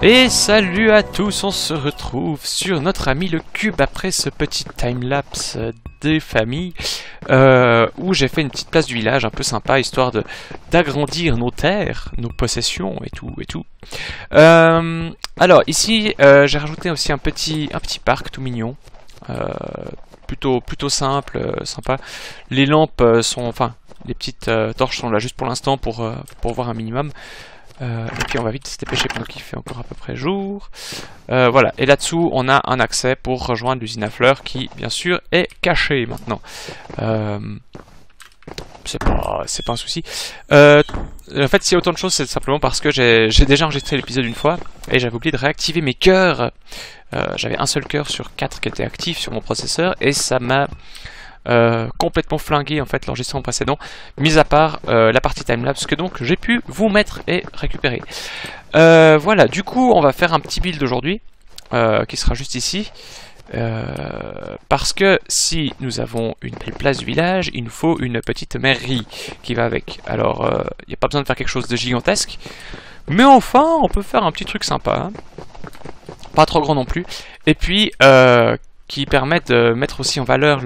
Et salut à tous, on se retrouve sur notre ami le cube après ce petit timelapse des familles où j'ai fait une petite place du village un peu sympa histoire d'agrandir nos terres, nos possessions et tout. Alors ici j'ai rajouté aussi un petit parc tout mignon, plutôt simple, sympa. Les lampes sont, enfin les petites torches sont là juste pour l'instant pour voir un minimum. Et puis on va vite se dépêcher pendant qu'il fait encore à peu près jour. Voilà, et là-dessous on a un accès pour rejoindre l'usine à fleurs qui bien sûr est cachée maintenant. C'est pas un souci. En fait, s'il y a autant de choses, c'est simplement parce que j'ai déjà enregistré l'épisode une fois et j'avais oublié de réactiver mes cœurs. J'avais un seul cœur sur 4 qui était actif sur mon processeur et ça m'a complètement flingué en fait l'enregistrement précédent, mis à part la partie timelapse que donc j'ai pu vous mettre et récupérer. Voilà, du coup on va faire un petit build aujourd'hui qui sera juste ici. Parce que si nous avons une belle place du village, il nous faut une petite mairie qui va avec. Alors il n'y a pas besoin de faire quelque chose de gigantesque, mais enfin on peut faire un petit truc sympa, hein. Pas trop grand non plus, et puis qui permet de mettre aussi en valeur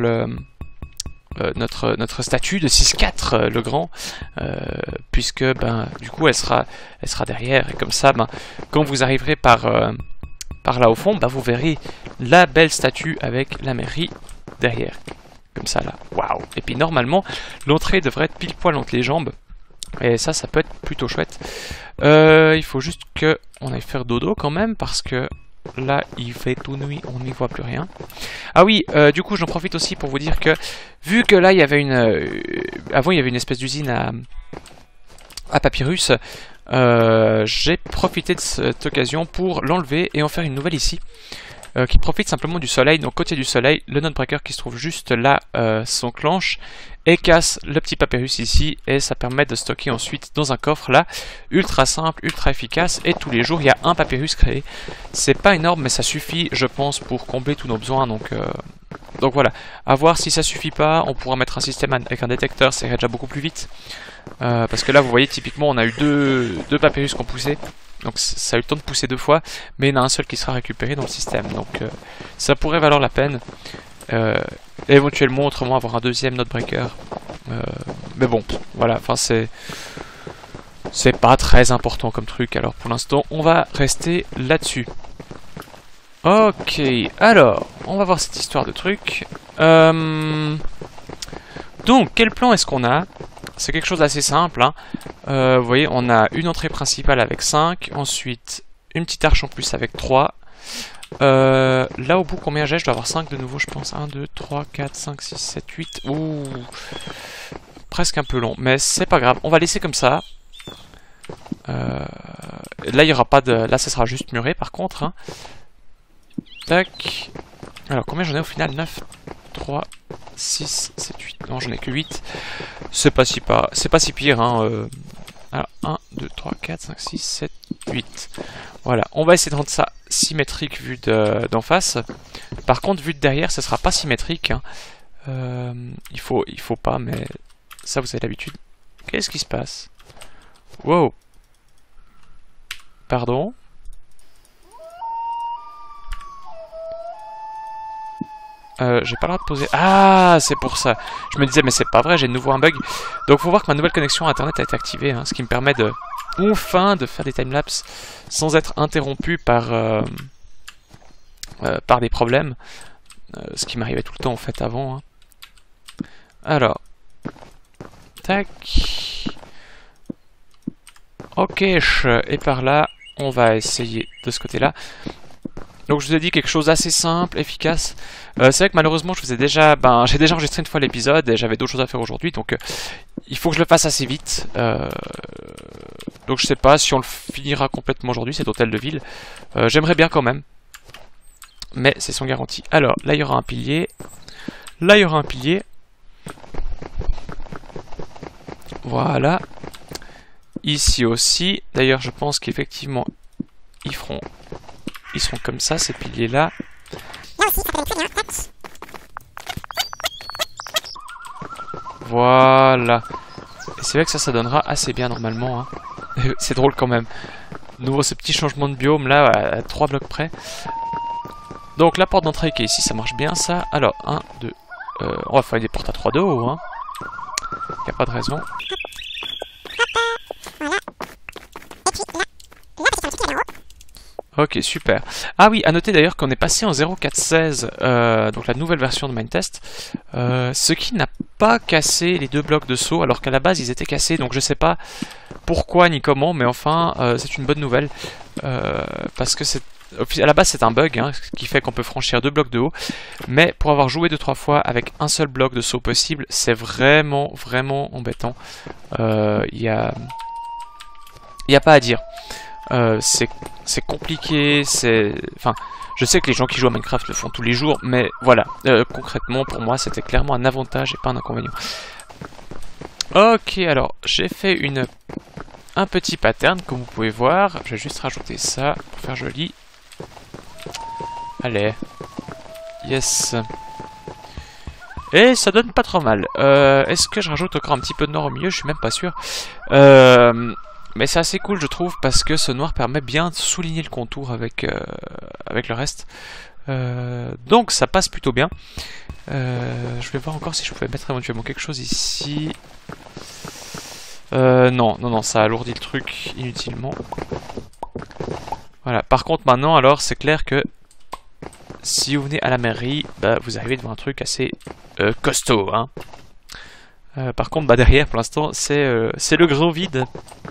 notre statue de 6-4 le grand, puisque ben du coup elle sera derrière, et comme ça ben, quand vous arriverez par là au fond, ben, vous verrez la belle statue avec la mairie derrière, comme ça là, waouh. Et puis normalement l'entrée devrait être pile poil entre les jambes, et ça peut être plutôt chouette. Il faut juste que on aille faire dodo quand même, parce que là il fait tout nuit, on n'y voit plus rien. Ah oui, du coup j'en profite aussi pour vous dire que vu que là il y avait avant il y avait une espèce d'usine à papyrus, j'ai profité de cette occasion pour l'enlever et en faire une nouvelle ici, qui profite simplement du soleil. Donc côté du soleil, le nodebreaker qui se trouve juste là s'enclenche et casse le petit papyrus ici, et ça permet de stocker ensuite dans un coffre là, ultra simple, ultra efficace, et tous les jours il y a un papyrus créé. C'est pas énorme mais ça suffit je pense pour combler tous nos besoins, donc voilà, à voir. Si ça suffit pas, on pourra mettre un système avec un détecteur, ça irait déjà beaucoup plus vite, parce que là vous voyez typiquement on a eu deux papyrus qui ont poussé, donc ça a eu le temps de pousser 2 fois, mais il y en a un seul qui sera récupéré dans le système, donc ça pourrait valoir la peine. Éventuellement autrement avoir un deuxième nodebreaker, mais bon voilà, enfin c'est pas très important comme truc, alors pour l'instant on va rester là-dessus. Ok, alors on va voir cette histoire de truc. Donc quel plan est-ce qu'on a? C'est quelque chose d'assez simple, hein. Vous voyez, on a une entrée principale avec 5, ensuite une petite arche en plus avec 3. Là au bout combien j'ai? Je dois avoir 5 de nouveau je pense. 1, 2, 3, 4, 5, 6, 7, 8. Ouh, presque un peu long, mais c'est pas grave, on va laisser comme ça. Là il y aura pas de... Là ça sera juste muré par contre, hein. Tac. Alors combien j'en ai au final? 9, 3, 6, 7, 8. Non, j'en ai que 8. C'est pas si pire, hein. Alors, 1, 2, 3, 4, 5, 6, 7, 8. Voilà, on va essayer de rendre ça symétrique vu d'en face. Par contre, vu de derrière, ça sera pas symétrique, hein. Il faut pas, mais ça vous avez l'habitude. Qu'est-ce qui se passe? Wow. Pardon? J'ai pas le droit de poser... Ah, c'est pour ça. Je me disais, mais c'est pas vrai, j'ai de nouveau un bug. Donc faut voir que ma nouvelle connexion à internet a été activée, hein, ce qui me permet de... enfin de faire des timelapses sans être interrompu par des problèmes. Ce qui m'arrivait tout le temps en fait avant, hein. Alors... Tac... Ok, et par là, on va essayer de ce côté-là. Donc je vous ai dit quelque chose d'assez simple, efficace. C'est vrai que malheureusement j'ai déjà enregistré une fois l'épisode et j'avais d'autres choses à faire aujourd'hui, donc il faut que je le fasse assez vite. Donc je sais pas si on le finira complètement aujourd'hui, cet hôtel de ville. J'aimerais bien quand même, mais c'est sans garantie. Alors là il y aura un pilier, là il y aura un pilier. Voilà. Ici aussi. D'ailleurs je pense qu'effectivement ils seront comme ça, ces piliers-là. Voilà. Et c'est vrai que ça donnera assez bien normalement, hein. C'est drôle quand même. nouveau ce petit changement de biome là à 3 blocs près. Donc la porte d'entrée qui est ici, ça marche bien ça. Alors 1, 2, on va faire des portes à 3 de haut, hein. Y a pas de raison. Ok, super. Ah oui, à noter d'ailleurs qu'on est passé en 0.4.16, donc la nouvelle version de Minetest, ce qui n'a pas cassé les 2 blocs de saut, alors qu'à la base ils étaient cassés, donc je sais pas pourquoi ni comment, mais enfin c'est une bonne nouvelle, parce que à la base c'est un bug, hein, ce qui fait qu'on peut franchir 2 blocs de haut, mais pour avoir joué 2-3 fois avec un seul bloc de saut possible, c'est vraiment embêtant. Il y a pas à dire. C'est compliqué, enfin, je sais que les gens qui jouent à Minecraft le font tous les jours, mais voilà, concrètement pour moi c'était clairement un avantage et pas un inconvénient. Ok, alors j'ai fait un petit pattern comme vous pouvez voir, je vais juste rajouter ça pour faire joli. Allez, yes. Et ça donne pas trop mal. Est-ce que je rajoute encore un petit peu de noir au milieu? Je suis même pas sûr. Mais c'est assez cool je trouve parce que ce noir permet bien de souligner le contour avec le reste. Donc ça passe plutôt bien. Je vais voir encore si je pouvais mettre éventuellement quelque chose ici. Non, ça alourdit le truc inutilement. Voilà, par contre maintenant alors c'est clair que si vous venez à la mairie, bah, vous arrivez devant un truc assez costaud, hein. Par contre, bah, derrière, pour l'instant, c'est le grand vide.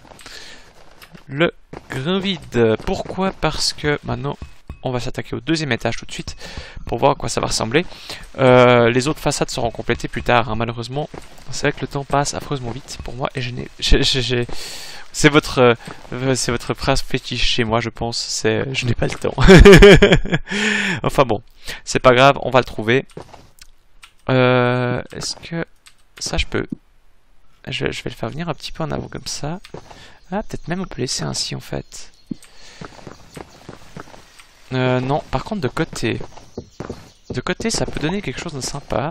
Le grand vide. Pourquoi? Parce que maintenant, on va s'attaquer au 2e étage tout de suite pour voir à quoi ça va ressembler. Les autres façades seront complétées plus tard, hein, malheureusement. C'est vrai que le temps passe affreusement vite pour moi et c'est votre prince fétiche chez moi, je pense. Je n'ai pas le temps. Enfin bon, c'est pas grave, on va le trouver. Est-ce que ça je peux... Je vais le faire venir un petit peu en avant comme ça. Ah, peut-être même on peut laisser ainsi en fait. Non, par contre de côté. De côté, ça peut donner quelque chose de sympa.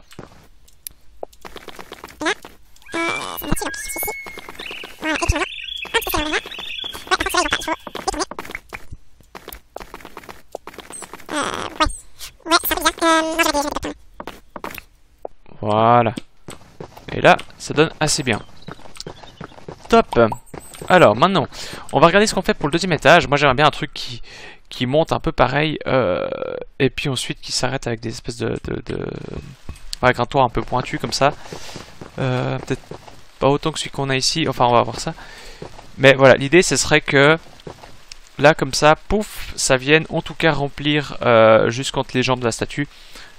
Voilà. Et là, ça donne assez bien. Top. Alors, maintenant, on va regarder ce qu'on fait pour le 2e étage. Moi, j'aimerais bien un truc qui monte un peu pareil. Et puis ensuite, qui s'arrête avec des espèces avec un toit un peu pointu, comme ça. Peut-être pas autant que celui qu'on a ici. Enfin, on va voir ça. Mais voilà, l'idée, ce serait que... Là, comme ça, pouf, ça vienne en tout cas remplir jusqu'entre les jambes de la statue.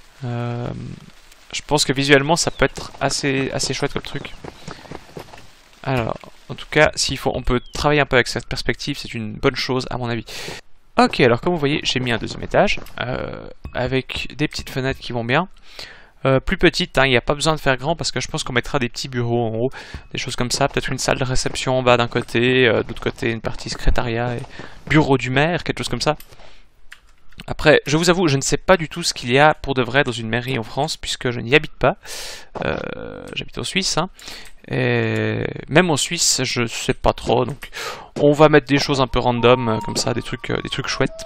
Je pense que visuellement, ça peut être assez chouette comme truc. Alors, en tout cas, on peut travailler un peu avec cette perspective, c'est une bonne chose à mon avis. Ok, alors comme vous voyez, j'ai mis un 2e étage, avec des petites fenêtres qui vont bien. Plus petites, hein, il n'y a pas besoin de faire grand parce que je pense qu'on mettra des petits bureaux en haut, des choses comme ça, peut-être une salle de réception en bas d'un côté, de l'autre côté une partie secrétariat et bureau du maire, quelque chose comme ça. Après, je vous avoue, je ne sais pas du tout ce qu'il y a pour de vrai dans une mairie en France, puisque je n'y habite pas. J'habite en Suisse, hein. Et même en Suisse, je sais pas trop, donc on va mettre des choses un peu random, comme ça, des trucs chouettes.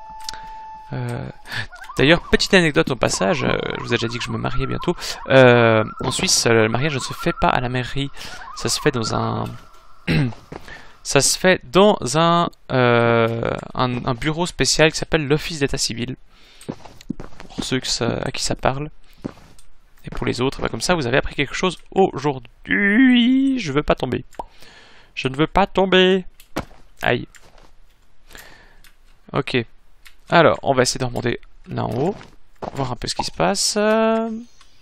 D'ailleurs, petite anecdote au passage, je vous ai déjà dit que je me mariais bientôt. En Suisse, le mariage ne se fait pas à la mairie, ça se fait dans un... Ça se fait dans un bureau spécial qui s'appelle l'Office d'état civil. Pour ceux à qui ça parle. Et pour les autres, bah comme ça vous avez appris quelque chose aujourd'hui. Je veux pas tomber. Je ne veux pas tomber. Aïe. Ok. Alors, on va essayer de remonter là en haut. Voir un peu ce qui se passe. En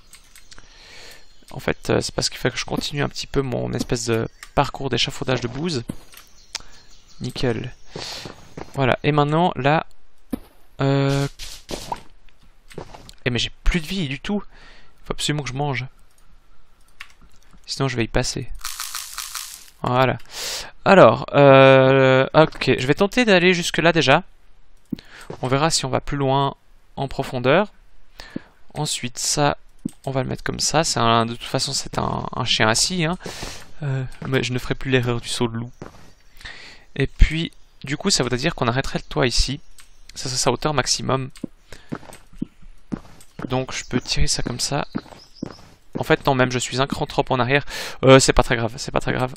fait, c'est parce qu'il faut que je continue un petit peu mon espèce de parcours d'échafaudage de bouse. Nickel. Voilà. Et maintenant, là... Eh mais j'ai plus de vie du tout. Il faut absolument que je mange. Sinon, je vais y passer. Voilà. Alors, ok. Je vais tenter d'aller jusque là déjà. On verra si on va plus loin en profondeur. Ensuite, ça... On va le mettre comme ça. De toute façon, c'est un chien assis. Hein. Mais je ne ferai plus l'erreur du saut de loup. Et puis, du coup, ça voudrait dire qu'on arrêterait le toit ici. Ça, c'est sa hauteur maximum. Donc, je peux tirer ça comme ça. En fait, non, même, je suis un cran trop en arrière. C'est pas très grave, c'est pas très grave.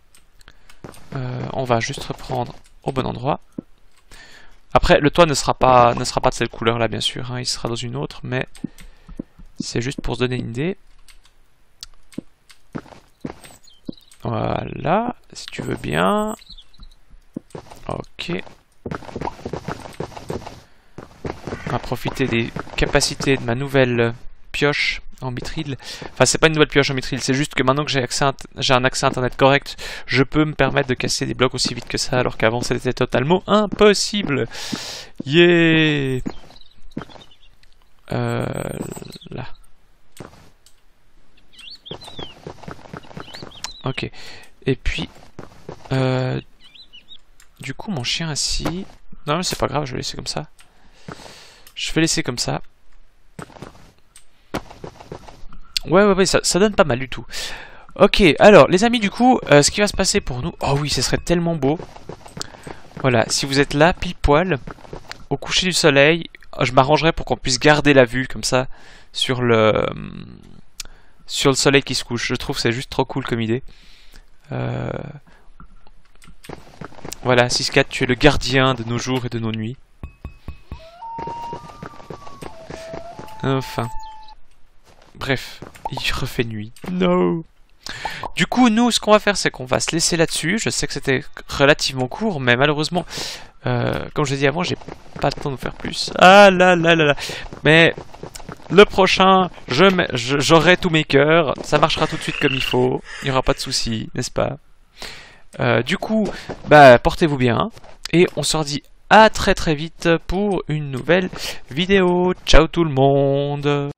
On va juste reprendre au bon endroit. Après, le toit ne sera pas de cette couleur-là, bien sûr. Hein, il sera dans une autre, mais c'est juste pour se donner une idée. Voilà, si tu veux bien. Ok. On va profiter des capacités de ma nouvelle pioche en mithril. Enfin, c'est pas une nouvelle pioche en mithril, c'est juste que maintenant que j'ai un accès internet correct, je peux me permettre de casser des blocs aussi vite que ça, alors qu'avant c'était totalement impossible. Yeah. Là. Ok. Et puis, du coup, mon chien assis. Non, mais c'est pas grave, je vais laisser comme ça. Je vais laisser comme ça. Ouais, ça donne pas mal du tout. Ok, alors, les amis, du coup, ce qui va se passer pour nous... Oh oui, ce serait tellement beau. Voilà, si vous êtes là, pile poil, au coucher du soleil, je m'arrangerai pour qu'on puisse garder la vue, comme ça, sur le soleil qui se couche. Je trouve que c'est juste trop cool comme idée. Voilà, 6-4, tu es le gardien de nos jours et de nos nuits. Enfin... Bref, il refait nuit. No. Du coup, nous, ce qu'on va faire, c'est qu'on va se laisser là-dessus. Je sais que c'était relativement court, mais malheureusement, comme je l'ai dit avant, j'ai pas le temps de faire plus. Ah là là là là. Mais le prochain, j'aurai tous mes cœurs. Ça marchera tout de suite comme il faut. Il n'y aura pas de soucis, n'est-ce pas? Du coup, bah, portez-vous bien. Et on se redit à très très vite pour une nouvelle vidéo. Ciao tout le monde!